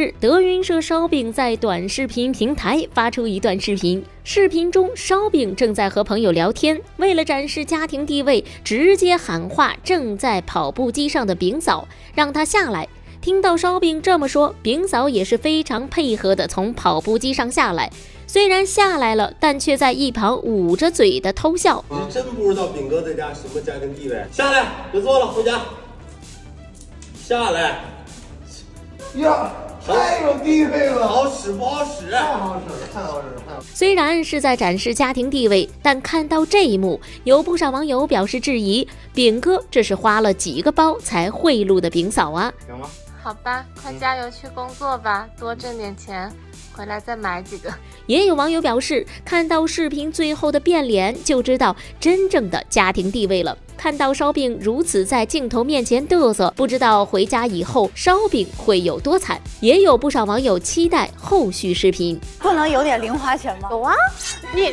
日，德云社烧饼在短视频平台发出一段视频，视频中烧饼正在和朋友聊天，为了展示家庭地位，直接喊话正在跑步机上的饼嫂，让她下来。听到烧饼这么说，饼嫂也是非常配合的从跑步机上下来。虽然下来了，但却在一旁捂着嘴的偷笑。 你是真不知道饼哥在家什么家庭地位？下来，别坐了，回家。下来。 呀，太有地位了， 好使不好使？ 太好使了，太好使了，太好使了。 虽然是在展示家庭地位，但看到这一幕，有不少网友表示质疑：饼哥这是花了几个包才贿赂的饼嫂啊？ 行吗？ 好吧，快加油去工作吧，多挣点钱，回来再买几个。 也有网友表示，看到视频最后的变脸，就知道真正的家庭地位了。看到烧饼如此在镜头面前嘚瑟，不知道回家以后烧饼会有多惨。也有不少网友期待后续视频。 不能有点零花钱吗？ 有啊，你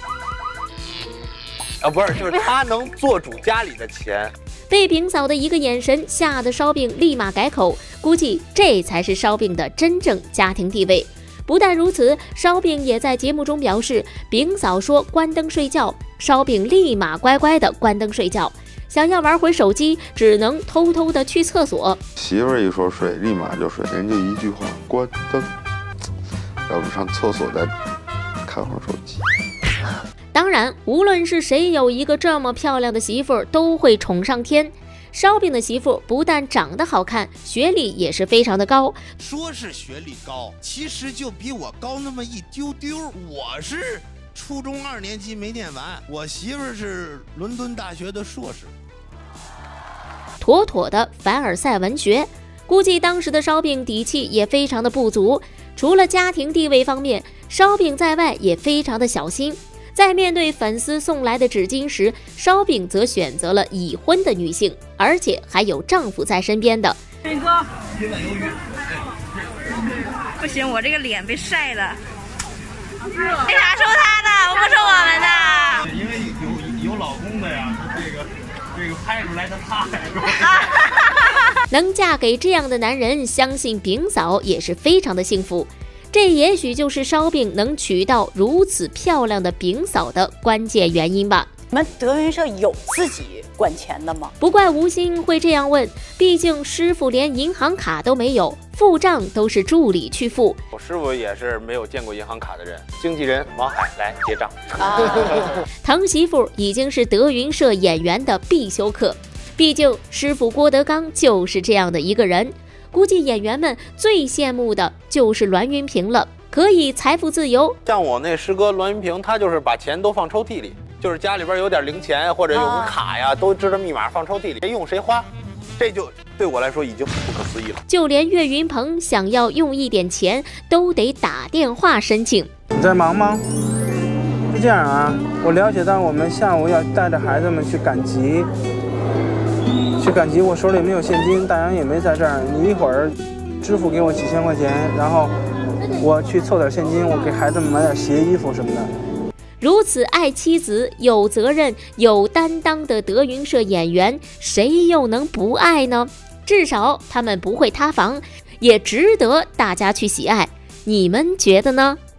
不是，就是他能做主家里的钱。 被饼嫂的一个眼神吓得烧饼立马改口，估计这才是烧饼的真正家庭地位。不但如此，烧饼也在节目中表示，饼嫂说关灯睡觉，烧饼立马乖乖的关灯睡觉。想要玩会手机，只能偷偷的去厕所。 媳妇儿一说睡，立马就睡，人家一句话关灯，要不上厕所再看会儿手机。 当然，无论是谁有一个这么漂亮的媳妇儿，都会宠上天。烧饼的媳妇不但长得好看，学历也是非常的高。 说是学历高，其实就比我高那么一丢丢。我是初中2年级没念完，我媳妇是伦敦大学的硕士， 妥妥的凡尔赛文学。估计当时的烧饼底气也非常的不足。除了家庭地位方面，烧饼在外也非常的小心。在面对粉丝送来的纸巾时，烧饼则选择了已婚的女性，而且还有丈夫在身边的。 飞哥，不行，我这个脸被晒了。为啥说他的？我不说我们的。 因为有老公的呀，这个拍出来的他。 能嫁给这样的男人，相信饼嫂也是非常的幸福。这也许就是烧饼能娶到如此漂亮的饼嫂的关键原因吧。 你们德云社有自己管钱的吗？ 不怪吴昕会这样问，毕竟师傅连银行卡都没有，付账都是助理去付。 我师傅也是没有见过银行卡的人。经纪人王海来结账。 疼媳妇已经是德云社演员的必修课，毕竟师傅郭德纲就是这样的一个人。估计演员们最羡慕的就是栾云平了，可以财富自由。 像我那师哥栾云平，他就是把钱都放抽屉里，就是家里边有点零钱或者有个卡呀，都知道密码放抽屉里，谁用谁花。这就对我来说已经不可思议了。 就连岳云鹏想要用一点钱，都得打电话申请。 你在忙吗？是这样啊，我了解到我们下午要带着孩子们去赶集。我手里没有现金，大洋也没在这儿。你一会儿支付给我几千块钱，然后我去凑点现金，我给孩子们买点鞋、衣服什么的。 如此爱妻子、有责任、有担当的德云社演员，谁又能不爱呢？至少他们不会塌房，也值得大家去喜爱。你们觉得呢？